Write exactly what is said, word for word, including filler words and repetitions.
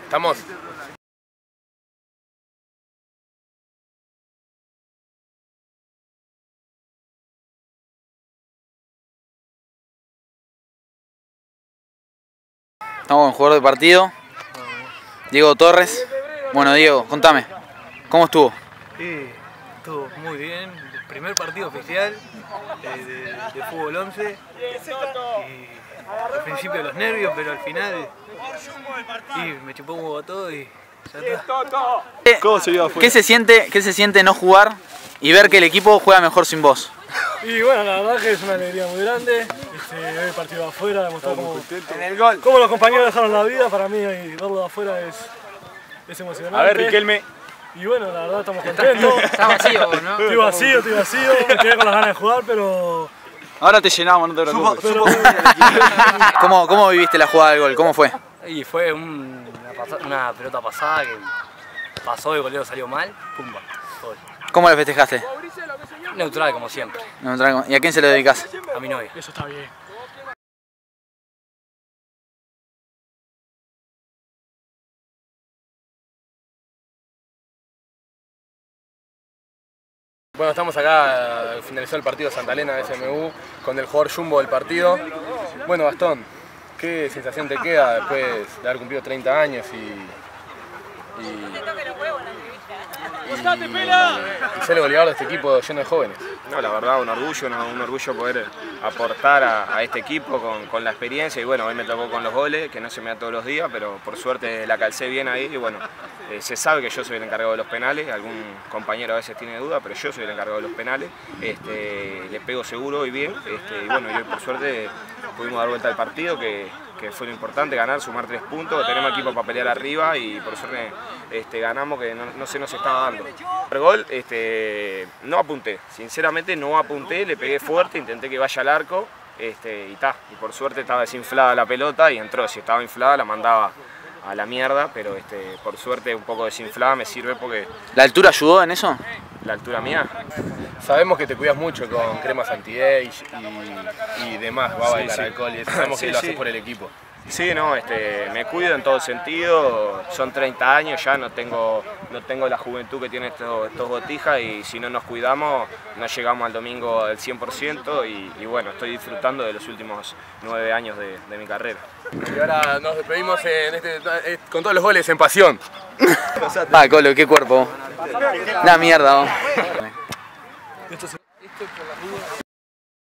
¿Estamos? Estamos con el jugador de partido, Diego Torres. Bueno, Diego, contame, ¿cómo estuvo? Sí, estuvo muy bien. El primer partido oficial eh, de, de fútbol once. Y al principio los nervios, pero al final y me chupó un huevo todo y ya está. ¿Cómo se vio afuera? ¿Qué se siente, qué se siente no jugar y ver que el equipo juega mejor sin vos? Y bueno, la verdad que es una alegría muy grande. Este, ver el partido de afuera, demostrar cómo, cómo los compañeros dejaron la vida. Para mí, y verlo de afuera es, es emocionante. A ver, Riquelme. Y bueno, la verdad estamos contentos. Está vacío, ¿no? Estoy vacío, estoy vacío. Me quedé con las ganas de jugar, pero... Ahora te llenamos, no te preocupes. Pero... ¿Cómo, ¿Cómo viviste la jugada del gol? ¿Cómo fue? Y fue un, una, una pelota pasada que pasó y el golero salió mal. Pumba, gol. ¿Cómo le festejaste? Neutral, como siempre. Neutral. ¿Y a quién se lo dedicás? A mi novia. Eso está bien. Bueno, estamos acá, finalizó el partido Santa Elena de S M U con el jugador Jumbo del partido. Bueno, Gastón, ¿qué sensación te queda después de haber cumplido treinta años y, y, y, y ser el goleador de este equipo lleno de jóvenes? No, la verdad, un orgullo, ¿no? Un orgullo poder aportar a, a este equipo con, con la experiencia y bueno, hoy me tocó con los goles, que no se me da todos los días, pero por suerte la calcé bien ahí y bueno, eh, se sabe que yo soy el encargado de los penales, algún compañero a veces tiene duda, pero yo soy el encargado de los penales, este, le pego seguro y bien, este, y bueno, y hoy por suerte pudimos dar vuelta al partido, que, que fue lo importante, ganar, sumar tres puntos, tenemos equipo para pelear arriba y por suerte este, ganamos, que no, no se nos estaba dando. El gol, este, no apunté, sinceramente no apunté, le pegué fuerte, intenté que vaya al arco este, y ta, y por suerte estaba desinflada la pelota y entró, si estaba inflada la mandaba a la mierda, pero este, por suerte un poco desinflada me sirve porque... ¿La altura ayudó en eso? ¿La altura mía? Sabemos que te cuidas mucho con cremas anti-age y, y demás, va a bailar sí, sí. alcohol y eso, sabemos sí, que lo sí. haces por el equipo. Sí, no, este, me cuido en todo sentido, son treinta años, ya no tengo, no tengo la juventud que tienen estos, estos botijas y si no nos cuidamos no llegamos al domingo al cien por ciento y, y bueno, estoy disfrutando de los últimos nueve años de, de mi carrera. Y ahora nos despedimos en este, con todos los goles en pasión. Ah, Colo, qué cuerpo. Una mierda. ¿No? Esto es por la duda.